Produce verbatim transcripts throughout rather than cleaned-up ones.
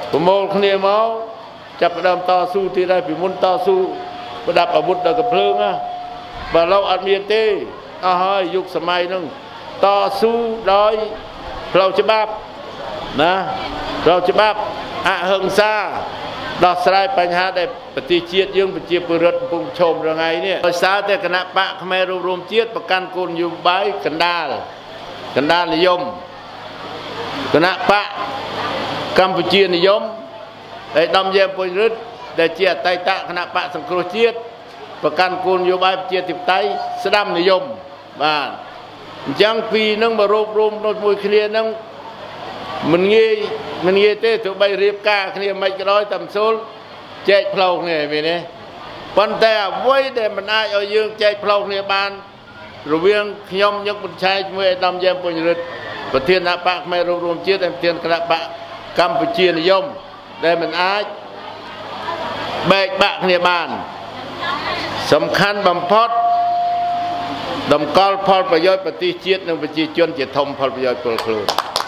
ប្រមូលគ្នាមកចាប់ផ្ដើមតស៊ូទីដែរពីមុនតស៊ូប្រដាប់អាវុធដល់កំភ្លើងណាបើលោកអត់មានទេអស់ហើយយុគសម័យហ្នឹងតស៊ូដោយផ្លូវច្បាប់ណាផ្លូវច្បាប់អហិង្សាដោះស្រាយបញ្ហាដែលប្រទេសជាតិយើងប្រជាពលរដ្ឋកំពុងប្រឈមរាល់ថ្ងៃនេះដោយសារតែគណៈបកខ្មែររួមរួមជាតិប្រកាន់គោលនយោបាយកណ្ដាលកណ្ដាលនិយមគណៈបកកម្ពុជានិយមឯកឧត្តមយេពុញរិទ្ធដែលជាអតីតគណៈបកសង្គ្រោះជាតិប្រកាន់គោលនយោបាយប្រជាធិបតេយ្យស្ដាំនិយមបាទអញ្ចឹងពីនឹងមករួបរวมមួយគ្នានឹងមិនងាយមិនងាយទេទោះបីរៀបការគ្នាមិនក៏ដោយតែមិនសូលចែកផ្លូវគ្នាមែនទេប៉ុន្តែអ្វីដែលមិនអាចឲ្យយើងចែកផ្លូវគ្នាបានរវាងខ្ញុំញឹកបញ្ឆែកជាមួយឧត្តមយេពុញរិទ្ធប្រធានគណៈបកខ្មែររួមរួមជាតិនិងប្រធានគណៈបកកម្ពុជានិយមដែលមិនអាចបែកបាក់គ្នាបានសំខាន់បំផុតតម្កល់ផលប្រយោជន៍ប្រទេសជាតិនិងប្រជាជនជាធំផលប្រយោជន៍ពលខ្លួន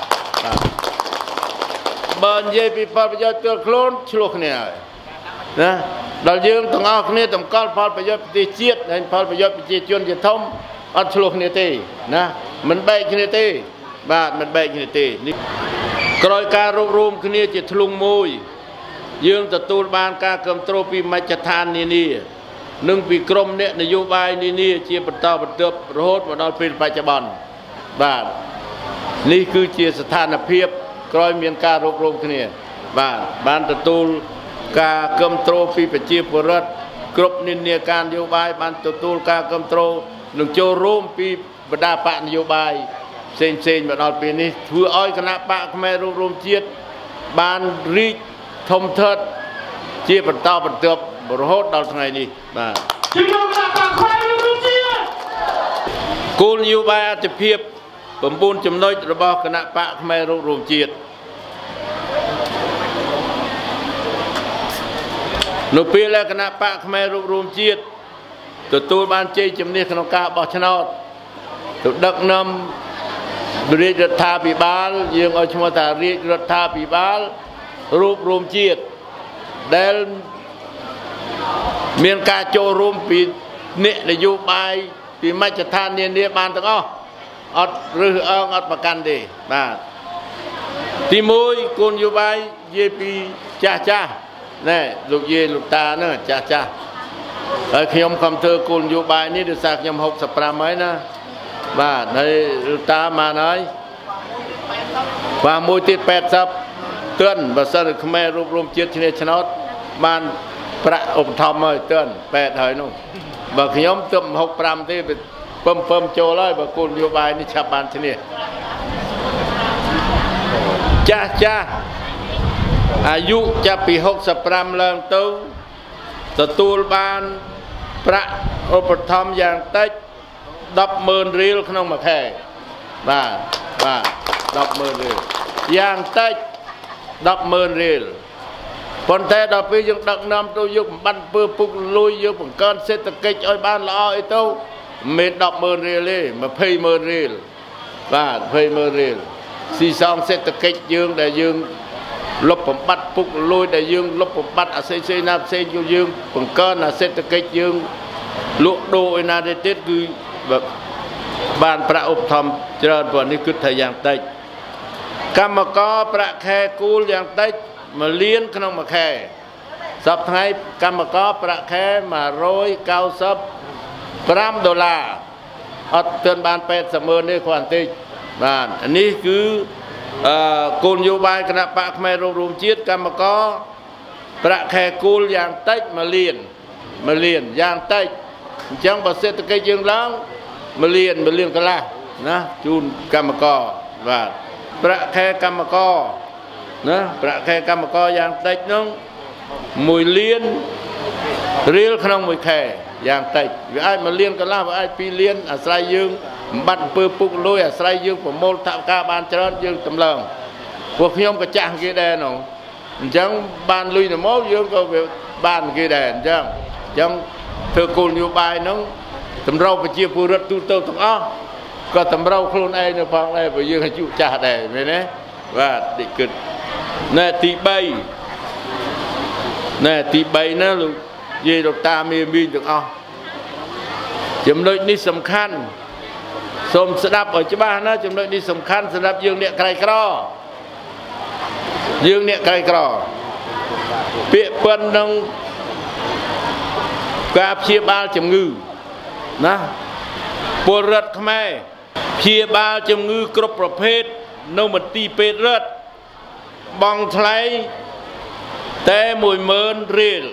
បើនិយាយពីផលប្រយោជន៍ពលខ្លួនឆ្លោះគ្នាហើយណាដល់យើងទាំងអស់គ្នាតម្កល់ផលប្រយោជន៍ប្រទេសជាតិនិងផលប្រយោជន៍ប្រជាជនជាធំអត់ឆ្លោះគ្នាទេណាមិនបែកគ្នាទេបាទមិនបែកគ្នាទេនេះក្រោយការរួបរวมគ្នាជាធ្លុងមួយយើងទទួលបានការគាំទ្រពីមជ្ឈដ្ឋាននានានិងពីក្រមអ្នកនយោបាយនានាជាបន្តបន្ទាប់រហូតមកដល់ពេលបច្ចុប្បន្នបាទនេះគឺជាស្ថានភាពក្រោយមានការរួបរวมគ្នាបាទបានទទួលការគាំទ្រពីប្រជាពលរដ្ឋគ្រប់និន្នាការនយោបាយបានទទួលការគាំទ្រនិងចូលរួមពីបណ្ដាបកនយោបាយផ្សេងផ្សេងមកដល់ពេលនេះធ្វើឲ្យគណៈបកខ្មែររួមរួមជាតិបានរីកធំធាត់ជាបន្តបន្ទាប់រហូតដល់ថ្ងៃនេះបាទជំនួសគណៈបកខ្មែររួមរួមជាតិគោលនយោបាយអធិភាព៩ចំណុចរបស់គណៈបកខ្មែររួមរួមជាតិនៅពេលដែលគណៈបកខ្មែររួមរួមជាតិទទួលបានជ័យជំនះក្នុងការបោះឆ្នោតទៅដឹកនាំរាជរដ្ឋាភិបាលយើងឲ្យឈ្មោះថារាជរដ្ឋាភិបាលរួមរួមជាតិដែលមានការចូលរួមពីអ្នកនយោបាយពីមជ្ឈដ្ឋាននានាបានទាំងអស់អត់រើសអើងអត់ប្រកាន់ទេបាទទីមួយគោលនយោបាយនិយាយពីចាស់ចាស់ណែលោកយាយលោកតាហ្នឹងចាស់ចាស់ហើយខ្ញុំខំធ្វើគោលនយោបាយនេះដោយសារខ្ញុំហុកសិបប្រាំហើយណាបាទហើយលោកតាបានហើយបាទមួយទៀតแปดสิบទឿនបើសិនខ្មែររួមរួមជាតិឈ្នះឆ្នោតបានប្រាក់ឧបត្ថម្ភហើយទឿនแปดហើយនោះបើខ្ញុំទើបហុកប្រាំទេពឹមពឹមចូលហើយបើគោលនយោបាយនេះឆាប់បានឈ្នះចាស់ចាស់អាយុចាប់ពីហុកសិបប្រាំឡើងទៅទទួលបានប្រាក់ឧបត្ថម្ភយ៉ាងតិចដប់ម៉ឺនរៀលក្នុងមួយខែបាទបាទដប់ម៉ឺនរៀលយ៉ាងតិចដប់ម៉ឺនរៀលប៉ុន្តែដល់ពេលយើងដឹកនាំទៅយកបំបត្តិពើពុកលួយយកបង្កើនសេដ្ឋកិច្ចឲ្យបានល្អអីទៅមិនដប់ម៉ឺនរៀលទេម្ភៃម៉ឺនរៀលបាទម្ភៃម៉ឺនរៀលស៊ីសងសេដ្ឋកិច្ចយើងដែលយើងលុបបំបត្តិពុកលួយដែលយើងលុបបំបត្តិអាសេសេណាផ្សេងយើងបង្កើនអាសេដ្ឋកិច្ចយើងលក់ដូរឯណាទៅទៀតគឺបានប្រាក់ឧបត្ថម្ភច្រើនព្រោះនេះគិតថាយ៉ាងតិចកម្មករប្រាក់ខែគូលយ៉ាងតិចមួយលានក្នុងមួយខែសប្តាហ៍កម្មករប្រាក់ខែមួយរយកៅសិបប្រាំដុល្លារអត់ទាន់បានแปดสิบម៉ឺនទេគ្រាន់តិចបាទនេះគឺអឺគោលនយោបាយគណៈបកខ្មែររួមរួមជាតិកម្មករប្រាក់ខែគូលយ៉ាងតិចមួយលានមួយលានយ៉ាងតិចអញ្ចឹងបើសេដ្ឋកិច្ចយើងឡើងមួយលានមួយលានកន្លះណាជូនកម្មករបាទប្រាក់ខែកម្មករណាប្រាក់ខែកម្មករយ៉ាងតិចនោះមួយលានរៀលក្នុងមួយខែយ៉ាងតិចវាអាចមួយលានកន្លះវាអាចពីរលានអាស្រ័យយើងបំបត្តិអំពើពុករលួយអាស្រ័យយើងប្រមូលថវិកាបានច្រើនយើងតម្លើងពួកខ្ញុំក៏ចាស់គេដែរនោះអញ្ចឹងបានលុយទៅមកយើងក៏វាបានគេដែរអញ្ចឹងអញ្ចឹងធ្វើគោលនយោបាយហ្នឹងតម្រូវប្រជាពលរដ្ឋទូទៅទាំងអស់ក៏តម្រូវខ្លួនឯងនៅផងដែរព្រោះយើងអាយុចាស់ដែរមែនទេបាទតិចគិត nè tí bay nè tí bay nó luôn gì đâu ta mi mi được không chấm đôi đi sầm khăn xôm sẽ đáp ở chỗ ba nó chấm đôi đi sầm khăn sẽ đáp dương địa cây cỏ dương địa cây cỏ bịa phân đông cả chia ba chấm ngư nè bùa rật khmer chia ba chấm ngư cướpประเภท nô một tí pet rật bằng thái té mùi mơn riêng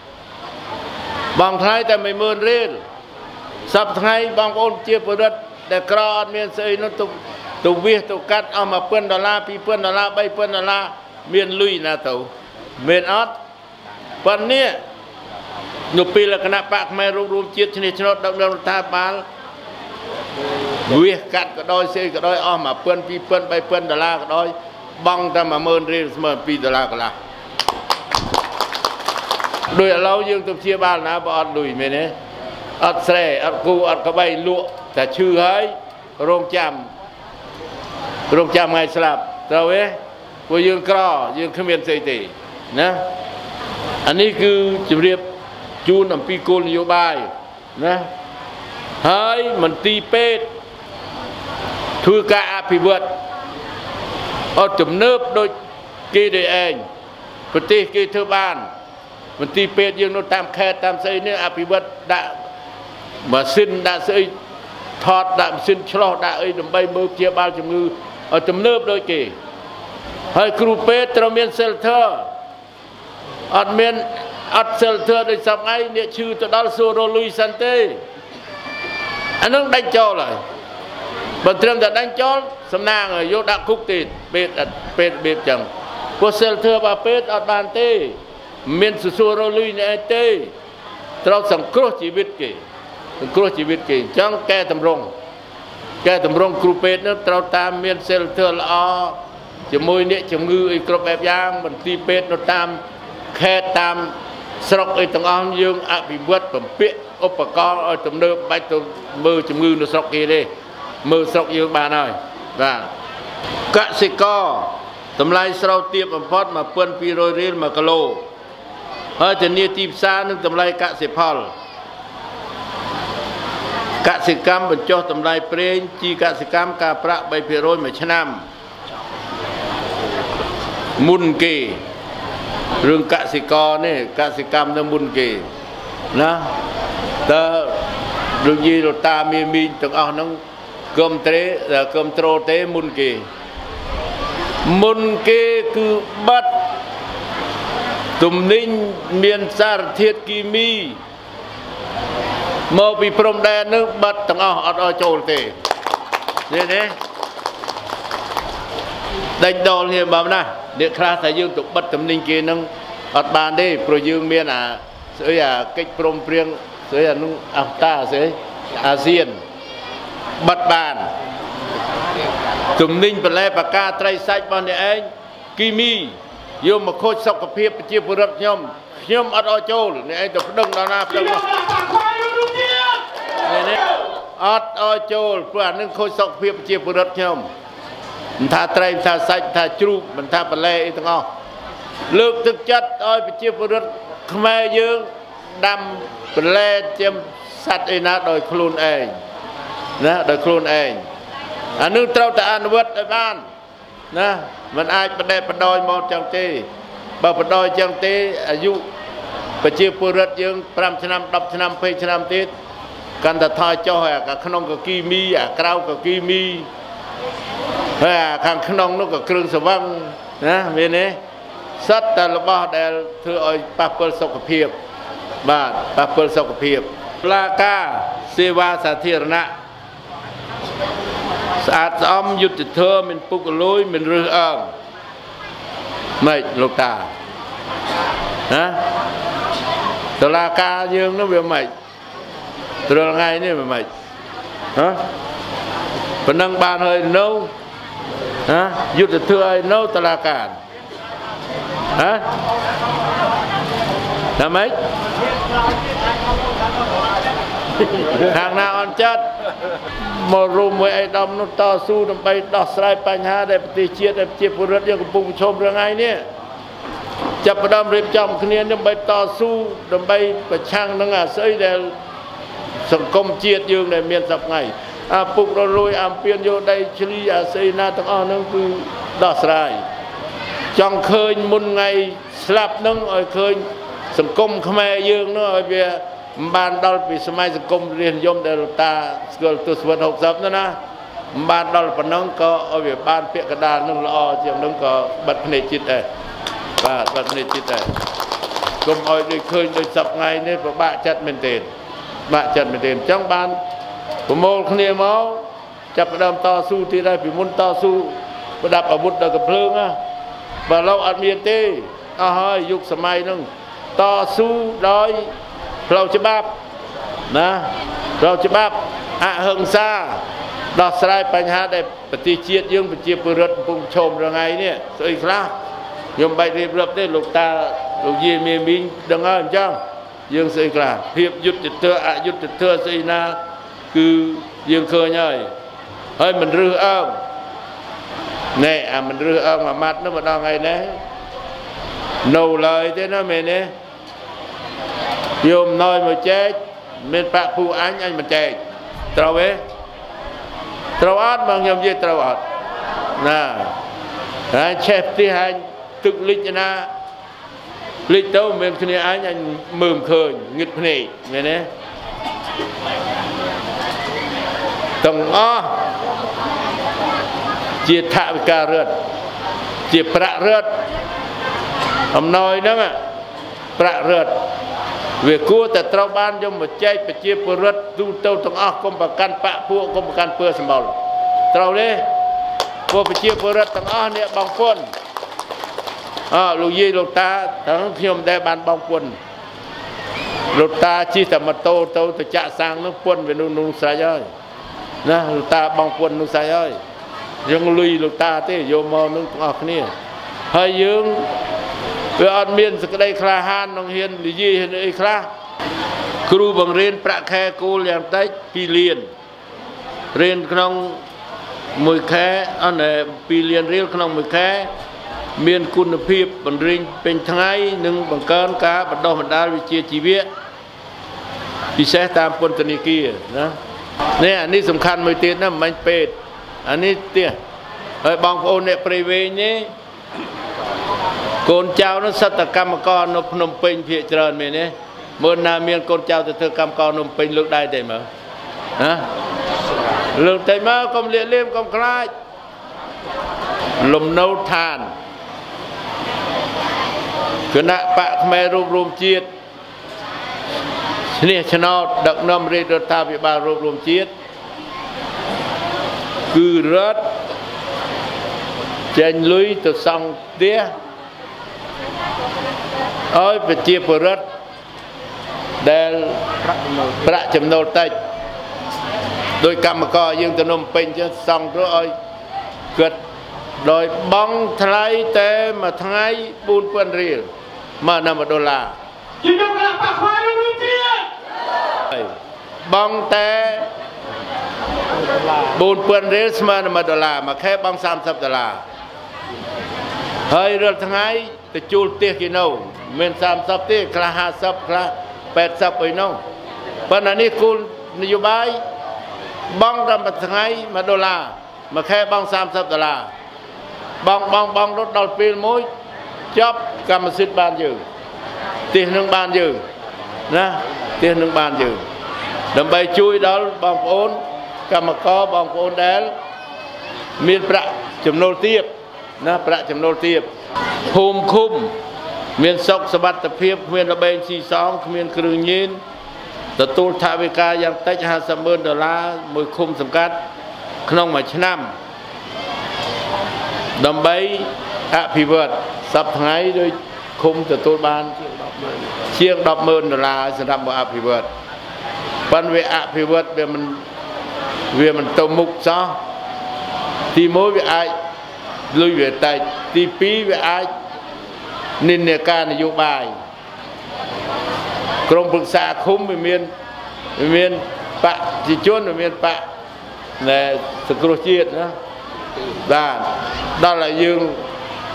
bằng thái té mùi mơn riêng sắp thái bằng ôn chia bùa rật để cỏ miền xây nó tụ tụ viết tụ cắtเอามาเปิ้นดอลลาร์ปีเปิ้นดอลลาร์ใบเปิ้นดอลลาร์เมียนลุยนะเต๋อเมียนออดปันเนี่ยหนุปีละคณะปากไม่รวมรวมจิตชนิดชนดดำเนินรัฐบาลวิกัดก็โดยเสียก็โดยอ้อมมาเปิ้นปีเปิ้นใบเปิ้นดอลลาร์ก็โดยบังแต่มาเมินเรียนเสมอปีดอลลาร์ก็ละโดยเรายังต้องเชียร์บ้านนะบ่อดลุยเมเนี่ยอดเสอดกูอดกระใบลวกแต่ชื่อเฮ้ยโรงจำโรงจำไงสลับเราเว้ยกูยืนกรอยืนขมิ้นใส่ตีนะอันนี้คือจะเรียบจูนอัมพีโกนโยบายนะเฮ้ยมันตีเป็ดทุกการอภิวัตเอาจุ่มเนิบโดยกีเดเองปฏิกีเทบ้านมันตีเป็ดยังโนตามแค่ตามใส่เนี่ยอภิวัตได้มาสิ้นได้ใส่ทอดได้สิ้นชลอได้เอ้ยดมใบมือเจียบาลจมือเอาจุ่มเนิบโดยกีให้ครูเป็ดตระเมียนเซลเทอร์อัดเมียนอัดเซลเทอร์โดยสับไงเนี่ยชื่อตัวดอลโซโรลุยซันเต้อันนั้นได้โจเลยบางเรื่องแต่ได้โจสำนักโยดักคุกติดเป็ดเป็ดเบียบจังพวกเซลเทอร์บาเป็ดอัดบานเต้เมียนสุโซโรลุยเนี่ยเต้เราสังเคราะห์ชีวิตกี่สังเคราะห์ชีวิตกี่จังแก้ตำรงแก้ตำรงครูเป็ดนั้นเราตามเมียนเซลเทอร์ละอจะมวยเนี่ยจะงือไอ้กรบแบบยางมันตีเป็ดเราตามแค่ตามสระไอ้ต่างอ้อมยืงอภิวัตผมเปียอุปกรณ์ไอ้ตุ่มเนื้อใบตุ่มมือจะงือเราสระกี่เลยมือสระยืงบานหน่อยนะกสิกรทำลายสระเตียบอัมพอดมาเปิ้นปีโรยเรียนมากะโลเฮ้ยจะเนี่ยตีบซานึกทำลายกสิพอลกสิกรรมบรรจงทำลายเปรย์จีกสิกรรมกาประใบเพียโรยมาชนะมุนเกเรื่องกสิกรเนี่ยกสิกรรมเนี่ยมุนเกนะแต่เรื่องยีเราตามีมีต้องเอาน้องเกิมเตะเกิมโตรเตะมุนเกมุนเกคือบัดตุ่มนิ่งเมียนสารเทียกีมีมาปีพรมแดนนึกบัดต้องเอาเอาเอาโจลเตะเนี่ยเนี่ยได้ดอลเนี่ยบ้างนะเด็กคลาสแต่ยืมตุกบัดตำนิงกีนึงอัดบานได้โปรยืมเมียน่ะเสียกิจพรมเปรียงเสียนุ่งอัฟตาเสียอาเซียนบัดบานตุ่มนิ่งเป็นแร่ปากกาไตรไซบ้านเนี่ยเองกีมีโยมมาโคชสกปรกเจียบรักย่อมย่อมอัดอโจลเนี่ยไอ้ตัวดึงดานาดึงเนี่ยเนี่ยอัดอโจลเพื่อนึ่งโคชสกปรกเจียบรักย่อมมันท่าไตรท่าไซท่าจูบมันท่าเป็นแร่ไอ้ตัวงอเลือกตึกจัดอ้อยไปเจียบรักขมายยืงดำเป็นแร่เจียมสัตว์ไอ้นะโดยครูนเองนะโดยครูนเองอันนึงเราแต่อนุวัตไอ้บ้านนะมันอาจประเดี๋ยวประดอยมองจังตีบ่ประดอยจังตีอายุปัจจุบันรัฐยังพรำชนำดับชนำเพชนำติดกันแต่ทอยจ่อกับขนมกับกีมีอ่ะกราวกับกีมีเฮ้ยข้างขนมนู้นกับเครื่องสว่างนะเมื่อนี้สัตว์แต่ละบ้าเดลเธอเอาปะเปิลสกปรกบ้าปะเปิลสกปรกลากาเสวาสาธารณะสะอาดอ้อมยุติเธอมันปุกลุยมันเรืออ่างไม่ลูกตาฮะตลาดกาเยืองนั่นเป็นไม่ตลาดไงนี่เป็นไม่ฮะเป็นนังบานเฮยโน่ฮะยุติเธอเฮยโน่ตลาดการฮะทำไมทางนาอันจัดมารุมไว้ไอ้ดำนุต่อสู้ทำไปต่อสลายปัญหาได้ปฏิเชียได้เจ็บปวดยังกับปุ่มชมเรื่องไงเนี่ยចាប់ផ្ដើមរៀបចំគ្នាដើម្បីតស៊ូដើម្បីប្រឆាំងនឹងអាស្អីដែលសង្គមជាតិយើងដែលមានសពថ្ងៃអាពុករលួយអំពៀនយោដីឆ្លីអាស្អីណាទាំងអស់ហ្នឹងគឺដោះស្រាយចង់ឃើញមុនថ្ងៃស្លាប់ហ្នឹងឲ្យឃើញសង្គមខ្មែរយើងនោះឲ្យវាមិនបានដល់ពីសម័យសង្គមរាជនិយមដែលតាស្គាល់ទស្សវត្សហុកសិបនោះណាមិនបានដល់ប៉ុណ្ណឹងក៏ឲ្យវាបានពាក្យកដាលនឹងល្អជាងនឹងក៏បិទភ្នែកចិត្តដែរបាទបិទភ្នែកចិត្តដែរកុំឲ្យដូចឃើញដូចសប្ថ្ងៃនេះពិបាកចិត្តមែនទេបាក់ចិត្តមែនទេអញ្ចឹងបានប្រមូលគ្នាមកចាប់ផ្ដើមតស៊ូទៀតហើយពីមុនតស៊ូប្រដាប់អាវុធដល់កំភ្លើងណាបើឡូវអត់មានទេអស់ហើយយុគសម័យហ្នឹងតស៊ូដោយផ្លូវច្បាប់ណាផ្លូវច្បាប់អហិង្សាដោះស្រាយបញ្ហាដែលប្រទេសជាតិយើងប្រជាពលរដ្ឋកំពុងឈោមរងៃនេះស្អីខ្លះខ្ញុំបាច់រៀបរាប់ទេលោកតាលោកយាយមេមីងដឹងហើយអញ្ចឹងយើងស្អីខ្លះភាពយុត្តិធម៌អយុត្តិធម៌ស្អីណាគឺយើងឃើញហើយហើយមិនរើសអើងណែអាមិនរើសអើងមួយម៉ាត់នោះម្ដងថ្ងៃនេះនៅឡើយទេណាមែនទេយកអំណោយមកចែកមានប្រាក់ពូអញអញមិនចែកត្រូវទេត្រូវអត់បងខ្ញុំនិយាយត្រូវអត់ណាហើយឆេះផ្ទះអញទឹកលិចណាលិចទៅមានគ្នាអញអញមើលឃើញងឹតភ្នែកមែនទេទាំងអស់ជាថវិការដ្ឋជាប្រាក់រដ្ឋអំណោយហ្នឹងប្រាក់រដ្ឋវាគួរតែត្រូវបានយកមកចែកប្រជាពលរដ្ឋទូទៅទាំងអស់កុំប្រកាន់បកពួកកុំប្រកាន់ពើសម្បល់ត្រូវទេពួកប្រជាពលរដ្ឋទាំងអស់នេះបងប្អូនអើលោកយាយលោកតាទាំងខ្ញុំដែរបានបងប្អូនលោកតាជិះតែម៉ូតូទៅទៅចាក់សាំងនោះពុនវានោះនោះស្រេចហើយណាលោកតាបងប្អូននោះស្រេចហើយយើងលុយលោកតាទេយកមកនឹងទាំងអស់គ្នាហើយយើងវាអត់មានសក្តីក្លាហានក្នុងហ៊ាននិយាយអីខ្លះគ្រូបង្រៀនប្រាក់ខែគោលយ៉ាងតិចពីរលានរៀនក្នុងមួយខែអត់ពីរលានរៀលក្នុងមួយខែមានគុណភាពបង្រៀនពេញថ្ងៃនិងបង្កើនការបណ្ដុះបណ្ដាលវិជ្ជាជីវៈពិសេសតាមពន្ធនាគារណានេះអានេះសំខាន់មួយទៀតណាមិនមែនពេទ្យអានេះទៀតហើយបងប្អូនអ្នកព្រៃវែងនេះកូនចៅនោះសិទ្ធិកម្មករនៅភ្នំពេញភាគច្រើនមែនទេមើលណាមានកូនចៅទៅធ្វើកម្មករនៅភ្នំពេញលើកដៃទេមើលណាលើកតែមកកុំលាកលៀមកុំខ្លាចលំនៅឋានគណៈបកខ្មែររួមរួមជាតិឈ្នះឆ្នោតដឹកនាំរាជរដ្ឋាភិបាលរួមរួមជាតិគឺរដ្ឋចេញលុយទៅសង់ផ្ទះឲ្យប្រជាពលរដ្ឋដែលប្រាក់ចំណូលតិចដោយកម្មករយើងទៅនំពេញចឹងសង់ទៅឲ្យគាត់ដោយបង់ថ្លៃតែមួយថ្ងៃបួនពាន់រៀលមកណាមួយដុល្លារជាយកគណៈបកខ្មែររួមទៀតបង់តែបួនពាន់រៀលស្មើនឹងមួយដុល្លារមួយខែបង់សាមសិបដុល្លារហើយរាល់ថ្ងៃទៅជួលផ្ទះគេនៅមានសាមសិបទេខ្លះហាសិបខ្លះប៉ែតសិបអីនោះប៉ុន្តែនេះគោលនយោបាយបង់តែមួយថ្ងៃមួយដុល្លារមួយខែបង់សាមសិបដុល្លារបងបងបងរត់ដល់ពេលមួយចប់កម្មសិទ្ធិបានយើងផ្ទះនឹងបានយើងណាផ្ទះនឹងបានយើងដើម្បីជួយដល់បងប្អូនកម្មករបងប្អូនដែលមានប្រាក់ចំណូលទាបណាប្រាក់ចំណូលទាបភូមិឃុំមានសុខសុវត្ថិភាពគ្មានល្បែងស៊ីសងគ្មានគ្រឿងញៀនទទួលថវិកាយ៉ាងតិចห้าสิบម៉ឺនដុល្លារមួយឃុំសង្កាត់ក្នុងមួយឆ្នាំដើម្បីអភិវឌ្ឍសប្តាហ៍ថ្ងៃដោយឃុំទទួលបានជាងដប់ម៉ឺនដុល្លារសម្រាប់មកអភិវឌ្ឍប៉ុន្តែវាអភិវឌ្ឍវាមិនវាមិនទៅមុខសោះទីមួយវាអាចលុយវាតិចទីពីរវាអាចនិន្នាការនយោបាយក្រុមប្រឹក្សាឃុំវាមានវាមានបកជាជនវាមានបកណែសង្គ្រោះជាតិណាបាទដល់ឲ្យយើង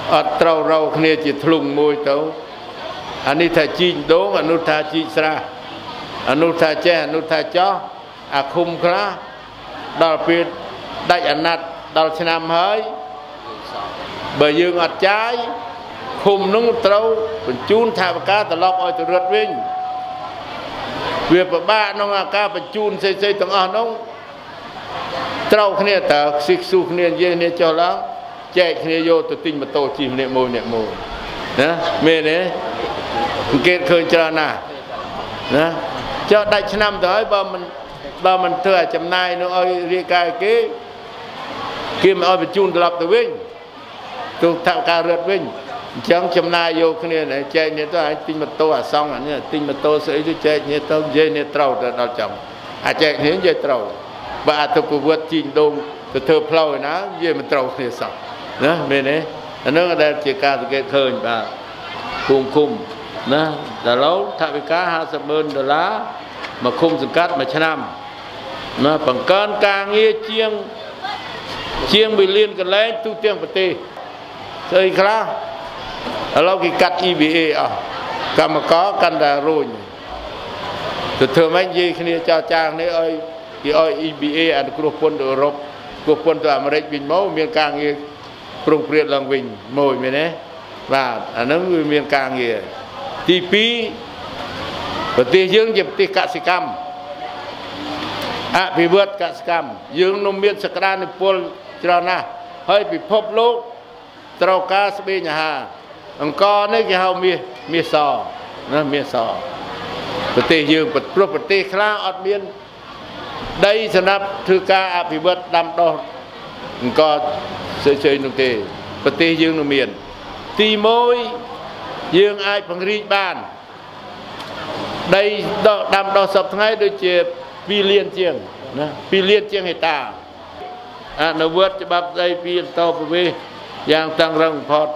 អត់ត្រូវរោគ្នាជាធ្លុងមួយទៅអានេះថាជីងដូងអានោះថាជីកស្រះអានោះថាចេះអានោះថាចោះអាឃុំខ្លះដល់ពេលដាច់អាណត្តិដល់ឆ្នាំហើយបើយើងអត់ចាយឃុំនោះត្រូវបញ្ជូនថាវិការត្រឡប់ឲ្យទៅរត់វិញវាពិបាកក្នុងអាការបញ្ជូនផ្សេងៗទាំងអស់នោះត្រូវគ្នាតើខ្សិះខ្ស៊ូគ្នានិយាយគ្នាចុះឡើងចែកគ្នាយកទៅទិញម៉ូតូជិះម្នាក់មួយម្នាក់មួយណាមែនទេសង្កេតឃើញច្រើនណាស់ណាចុះដាច់ឆ្នាំទៅហើយបើមិនបើមិនធ្វើឲ្យចំណាយនោះឲ្យរាយការណ៍គេគេមិនឲ្យបញ្ជូនត្រឡប់ទៅវិញទៅថាការរត់វិញអញ្ចឹងចំណាយយកគ្នាចែកនេះទៅឲ្យទិញម៉ូតូអាសងអានេះទិញម៉ូតូស្អីទៅចែកនេះទៅនិយាយនេះត្រូវទៅដល់ចំអាចែកគ្នានិយាយត្រូវបើអត់ទៅប្រវត្តិជីងដូងទៅធ្វើផ្លូវណានិយាយមិនត្រូវគ្នាសោះណាមែនទេអានោះដែលជាការសង្កេតឃើញបាទភូមិឃុំណាដល់ឡូវថវិកាห้าสิบម៉ឺនដុល្លារមកឃុំសង្កាត់មួយឆ្នាំណាបង្កើនការងារជាងជាងមួយលានកន្លែងទូទាំងប្រទេសស្អីខ្លះឥឡូវគេកាត់ E B A អស់កម្មករកាន់តែរួញទៅធ្វើម៉េចនិយាយគ្នាចោលចាងនេះឲ្យគេឲ្យ E B A អនុគ្រោះពន្ធទៅអឺរ៉ុបគ្រោះពន្ធទៅអាមេរិកវិញមកមានការងារប្រុងព្រាតឡើងវិញមួយមែនទេបាទអាហ្នឹងវាមានការងារទីពីរប្រទេសយើងជាប្រទេសកសិកម្មអភិវឌ្ឍកសិកម្មយើងនឹងមានសក្តានុពលច្រើនណាស់ហើយពិភពលោកត្រូវការស្បៀងអាហារអង្គរនេះគេហៅមាសមាសសណាមាសសប្រទេសយើងព្រោះប្រទេសខ្លះអត់មានដីសម្រាប់ធ្វើការអភិវឌ្ឍដាំដុះអង្គរស្អីៗនោះទេប្រទេសយើងនឹងមានទីមួយយើងអាចពង្រីកបានដីដាំដុះសពថ្ងៃដូចជាពីរលានជាងណាពីរលានជាងហិកតាអនុវត្តច្បាប់ដីពីអន្តរប្រវេសន៍យ៉ាងតឹងរ៉ឹងបំផុត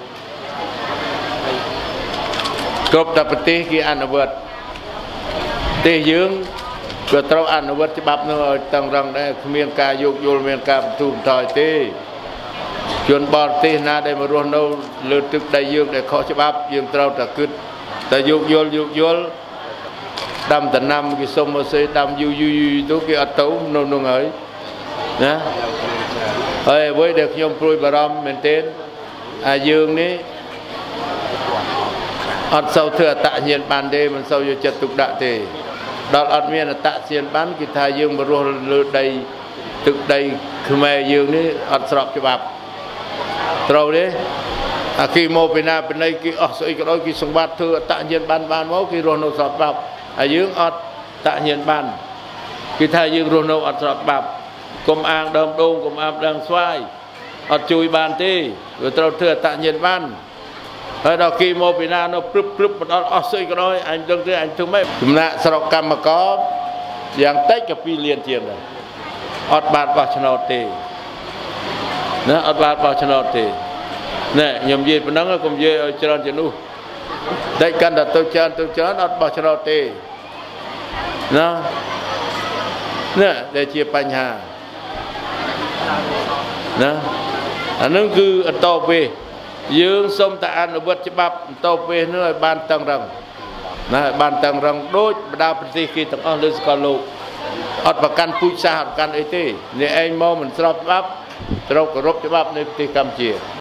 គ្រប់តែប្រទេសគេអនុវត្តប្រទេសយើងក៏ត្រូវអនុវត្តច្បាប់នោះឲ្យតឹងរ៉ឹងដែរគ្មានការយោគយល់មានការបន្ទូបន្ថយទេជនបរទេសណាដែលមករស់នៅលើទឹកដីយើងដែលខុសច្បាប់យើងត្រូវតែគិតតែយោគយល់យោគយល់ដាំដំណាំគេសុំមកសេដាំយូយូយទៅគេអត់ទៅនៅនោះហើយណាហើយអ្វីដែលខ្ញុំព្រួយបារម្ភមែនទែនអាយើងនេះអត់សូវធ្វើអត្តញ្ញាណបានទេមិនសូវយកចិត្តទុកដាក់ទេដល់អត់មានអត្តញ្ញាណបានគេថាយើងមករស់លើដីទឹកដីខ្មែរយើងនេះអត់ស្របច្បាប់ត្រូវទេអាគេមកពីណាពីណីគេអស់ស្អីក៏ដោយគេសម្បត្តិធ្វើអត្តញ្ញាណបានបានមកគេរស់នៅស្របច្បាប់ហើយយើងអត់អត្តញ្ញាណបានគេថាយើងរស់នៅអត់ស្របច្បាប់កុំអាងដើមដូងកុំអាងដើមស្វាយអត់ជួយបានទេវាត្រូវធ្វើអត្តញ្ញាណបានហើយដល់គេមកពីណានៅព្រឹបព្រឹបមិនអត់អស់ស្អីក៏ដោយអញដឹងទេអញធ្វើម៉េចចំណាក់ស្រុកកម្មករយ៉ាងតិចក៏ពីរលានជាងដែរអត់បានបោះឆ្នោតទេណាអត់បានបោះឆ្នោតទេណែខ្ញុំនិយាយប៉ុណ្ណឹងកុំនិយាយឲ្យច្រើនជាងនោះតែកាន់តែទៅច្រើនទៅច្រើនអត់បោះឆ្នោតទេណានេះដែលជាបញ្ហាណាអានឹងគឺអន្តរវេសយើងសូមតែអនុវត្តច្បាប់អន្តរវេសនោះឲ្យបានតឹងរ៉ឹងណាឲ្យបានតឹងរ៉ឹងដូចបណ្ដាប្រទេសគេទាំងអស់លើសកលលោកអត់ប្រកាន់ពូជសាសន៍អត់ប្រកាន់អីទេនេះឯងមកមិនស្របច្បាប់ត្រូវគោរពច្បាប់នៅប្រទេសកម្ពុជា